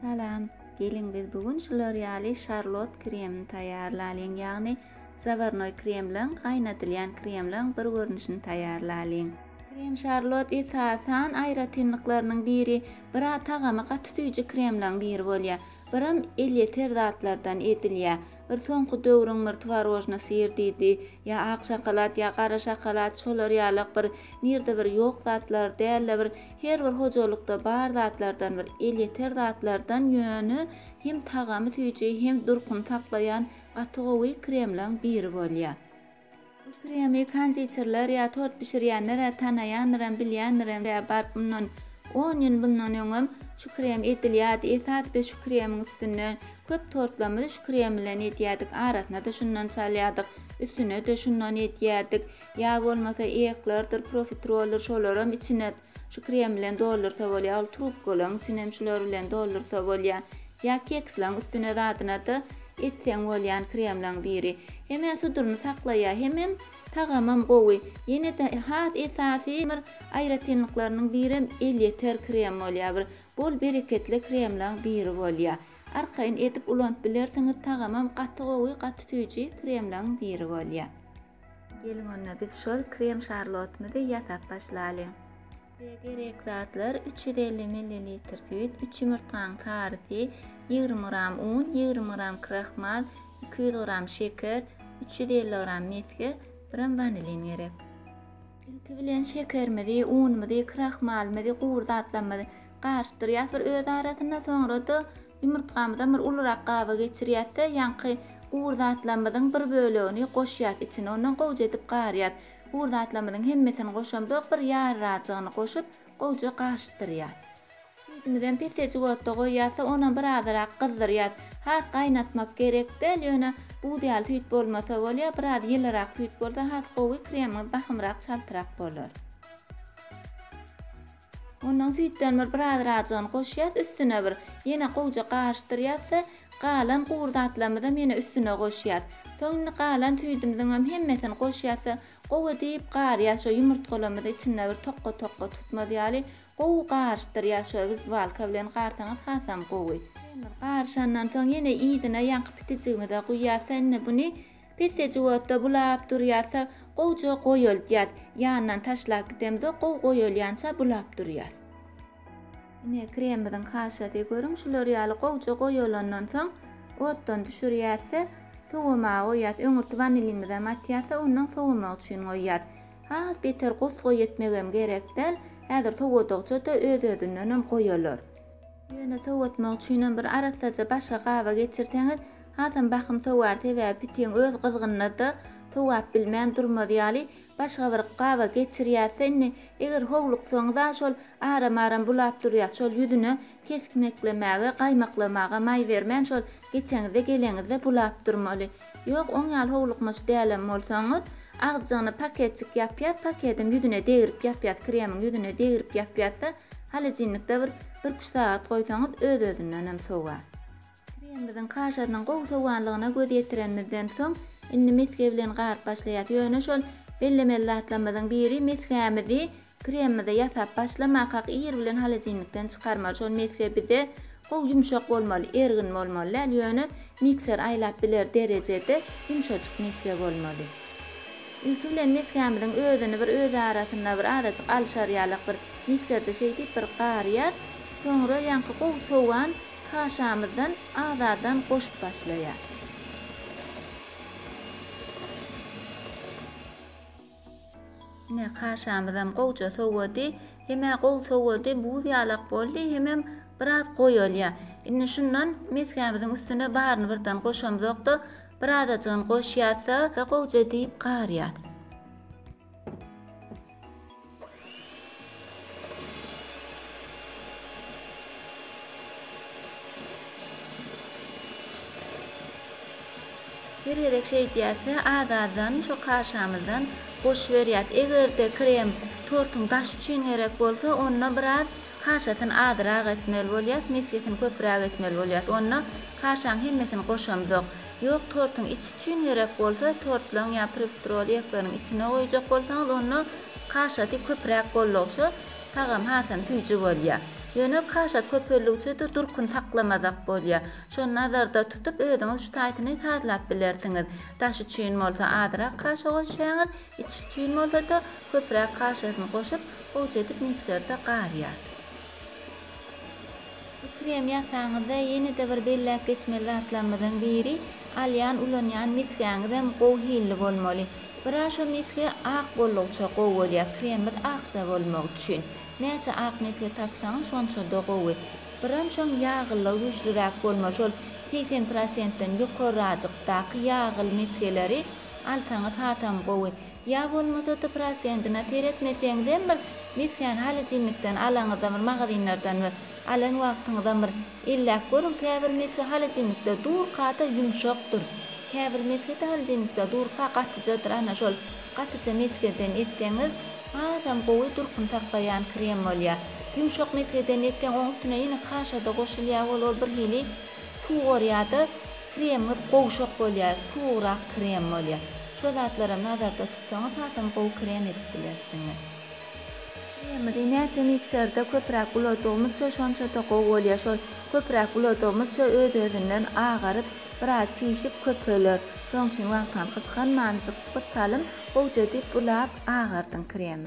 Salam, gelin biz bugün L'Oreal Charlotte kremini tayarlalyň, ýagny Zabarnoy kremlen gaýnatylýan kremlen bir görnüşini tayarlalyň. Krem Charlotte esasan aýratynlyklarynyň biri, bira tagamy gaty kremlen biri bolýar. Biram elyeter zatlardan edilýär. Bir soňky döwrüň twarojna sirdidi, ya ak şokolad, ya gara şokolad, şolar ýalyk bir nirde bir ýok zatlar däl, bir her bir hojalykda bar zatlardan bir elyeter zatlardan ýöni hem tagamy süýji hem durkun taklayan gaty kremlen biri bolýar. Bu kremi konditerler ya tort pişirýänler tanaýanlar bilýänler we bar bundan 10 ýyl bundan öňem şu krem edilýärdi. Esas biz şu kremin üstüne köp tortlamady şu krem bilen edýärdik. Arasyna da şundan çalýardyk. Üstüne de şundan edýärdik. Ya bolmasa eklerdir, profiteroller şolaram içine şu krem bilen doldursa bolýar. Trubkalar içine şular bilen doldursa bolýar. Ya keksler üstüne dadyna da etseň bolýan kremlen biri. Hemen sudurny saklaýar, hemen tagamam gowy. Ýene de has esasy bir aýratynlyklarynyň biri elyeter krem bolýar. Bir bol bereketli kremlen biri bolýar. Arkaýyn edip ulant bilersiňiz tagamam gaty gowy, gaty süýji kremlen biri bolýar. Gelin onda biz şol krem Charlotte'mizi ýasap başlaýan. Gerek zatlar 350 ml süýt, 3 ýumurtaň tarysy, 20 gram un, 20 gram kraxmal, 200 gram şeker, 350 gram meske, gram vanilin gerek. İlki bilen şekermidi, unmidi, kraxmalmidi, gurdatlanmady garşdyrýar bir öz arasyna, soňra da ýumurtgamydan bir ulurak gaba geçirýärse, ýanky gurdatlanmadyň bir bölegini goşýar içine, ondan gowja edip garýar. Gurdatlanmadyň hemmesini goşamda bir ýar raçygyny goşup gowja garşdyrýar. Süýdümizden pesej wagtda goýýarsa, ona bir azyrak gyzdyrýar. Has gaýnatmak gerek däl, ýöne bu diýal süýt bolmasa bolýar, bir az ýylyrak süýt bolsa has gowy kremimiz bahymrak çaltyrak bolar. Ondan süýtden bir az raçygyny goşýar, üstüne bir ýene gowja garşdyrýarsa, galan gurdatlanmadan ýene üstüne goşýar. Soňra galan süýdümizden hemmesini goşýarsa, gowy diýip garýar, şo ýumurtgalamyda içinde bir tokka tutmady ýaly, gowy garşdyrýar, şo biz balka bilen gartaňyz hasam gowy. Garşandan soň ýene ýygyna ýanky pitijigimde goýýarsa, buny pesej wagtda bulap durýarsa, gowja goýulýar. Ýandan taşlap gidemde gow goýulýança bulap durýar. Ine kremimiň haşaty görüň, şu L'Oreal gowja goýulandan soň otdan düşürýärse, sowama goýýar, öňürti vanilin bilen matýarsa, ondan sowama üçin goýýar. Has beter gosgo ýetmegem gerek däl, häzir sowudykça da öz-özünden hem goýular. Ýöne sowatmak üçin bir arasaja başga gaba geçirseňiz, hasam bakym sowarty we bitiň öz gyzgynyna da sowap bilmän durmady ýaly, başga bir gaba geçirýärse, eger howluksaňyz şol aram bulap durýar, şol ýüzüne keskmeklemäge, gaýmaklamaga may bermän, şol geçeňizde geleňizde bulap durmaly. Ýok, oň ýaly howlukmaş dälem bolsaňyz, agjagyny paketçik ýapýar, paketim ýüzüne degirip ýapýar, kremiň ýüzüne degirip ýapýarsa, halajynlykda bir 1 saat goýsaňyz öz-özünden hem sowar. Kremimiň kaşadynyň gowy sowanlygyna göz ýetirenlerden soň, indi meske bilen garyp başlaýar. Ýöne şol bellemellatlanmadyň biri meskemizi kremimize ýasap başlamak hak ýer bilen halajynlykdan çykarmak. Şol meske bize gowy ýumşak bolmaly, ergin bolmaly. Ýöne mikser aýlap biler derejede ýumşaçyk meske bolmaly. Ilki bilen meskemiziň özüni bir öz arasyna bir adaçyk alşarýarlyk bir mikserde şey diýip bir garýar. Soňra ýanky gowy sowan kaşamyzdan azadan goşup başlaýar. Ne kaşamyzdan gowja sowady, heme gowy sowady, bu ýalak boldy, hemem biraz goýulýar. Indi şundan meskemiziň üstüne baryny birden goşamzakda, bir adaçygyny goşýarsa, gowja diýip garýar. Gerek şey diýärse, azadan şu kaşamyzdan goş berýär. Egerde krem tortuň daş üçin gerek bolsa, onda biraz kaşatyny azyrak etmeli bolýar, meskesini köpräk etmeli bolýar. Onda kaşaň hemmesini goşamjak. Ýok, tortuň içi üçin gerek bolsa, tortlaň ýa profiterol ýaklaryň içine goýjak bolsaňyz, onda kaşaty köpräk bolýar, tagam hasan süýji bolýar. Ýöne kaşat köpellikçe de durkun taklamadak bolýar. Şonu nazarda tutup öýüňiz şu taýtyny taýlap bilersiňiz. Daş üçin bolsa azyrak kaşa goşýaňyz, iç üçin bolsa da köpräk kaşasyny goşup, gowy edip mikserde garýar. Krem ýasaňyzda ýene-de bir belläp geçmeli atlanmadan biri alýan ulanýan miskäňizem gowy hilli bolmaly. Biraz şu miski ak bollukça gowy bolýar. Kremimiz akça bolmak üçin. Näçe ak miski tapsaňyz şonça da gowy. Biram şoň ýağly, güýçlüräk bolmaly. Şol 80%-den ýokarajykdaky ýağly miskileri altaňyz hatam gowy. Ya bolmasa da prosentine teretmeseňizem bir misken halajynlikden alaňyzdan bir magazynlardan bir alan wagtyňyzdan bir illak görün käbir miski halajynlikde dur kata yumşakdyr. Käbir miski halajynlikde dur gatyjadyr. Ana şol gatyja miskeden etseňiz adam gowy durkun takpaýan krem bolýar. Yumşak miskeden etken oň üstüne ýene kaşada goşulýar bolup bir hili tuğurýady. Kremimiz gowşak bolýar, tuğrak krem bolýar. Şu zatlara nazarda tutsaňyz hatam gowy krem edip bilersiňiz. Kremimizi näçe mikserde köpräk uladygymyzça şonça da gowy bolýar. Şol köpräk uladygymyzça öz-özünden agaryp, biraz çiýişip köpeler. Şoň üçin wagtdan gytgan manjyk bir salym gowy edip bulap agardyň kremi.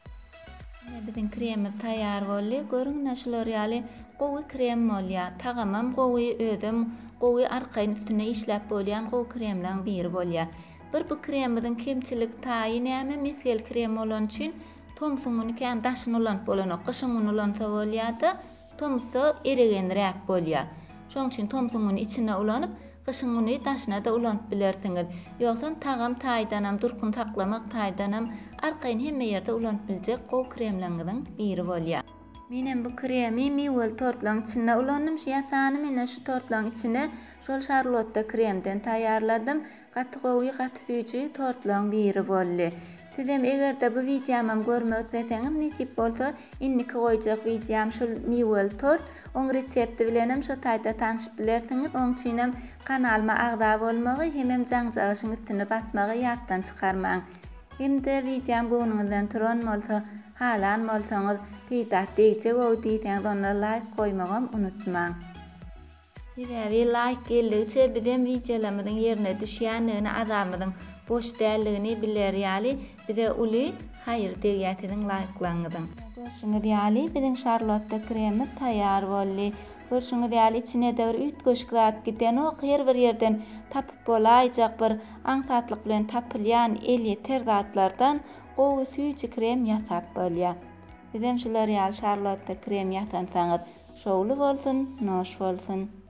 Bizim kremimiz taýýar boldy. Görüň näşler ýaly gowy krem bolýar. Tagamam gowy özüm gowy arkaýyn üstüne işläp bolýan gowy kremlaň biri bolýar. Bu kremimiziň kemçilik taýy näme? Miskel krem bolan üçin tomsuňyny kän daşyny ulanıp bolanok, gyşyňyny ulansa bolýardy. Tomsy eregenräk bolýar. Şoň üçin tomsuňyny içine ulanıp, gyşyňyny daşyna da ulanıp bilersiňiz. Ýogsa tagam taýdanam, durkun taklamak taýdanam arkaýyn hemme ýerde ulanıp biljek gowy kremlaňyzyň biri bolýar. Menem bu kremi miwel tortlaň içine ulandım. Ýasany mene şu tortlaň içine şol şarlotda kremden taýýarladym. Gaty gowy, gaty süýji tortlaň biri boldy. Sizem egerde bu videomam görmek isteseňiz netip bolsa inniki goýjak videom şol miwel tort. Oň resepti bilenem şu taýda tanyşyp bilersiňiz. Oň üçinem kanalyma agda bolmagy hemem jaňjagyşyň üstüne basmagy ýatdan çykarmaň. Hemde videom göwnüňizden turan bolsa halan bolsaňyz peydat diýje gowy diýseňiz onda like goýmagy unutmaň. Diýäri like geldiçe bizem videolarymyzyň ýerine düşýänligini adamyň boş dälligini biler ýaly bize uly haýyr diýýätiň like'laňyzyň. Görüşüňiz ýaly biziň şarlotda kremi taýýar boldy. Görüşüňiz ýaly içine de bir üýt göşklat giden o her bir ýerden tapyp bolaýjak bir aňsatlyk bilen tapylýan elli terzatlardan gowy süýji krem ýasap bolýar. Bizem şular ýaly şarlotda krem ýasansaňyz şowly bolsun, noş bolsun.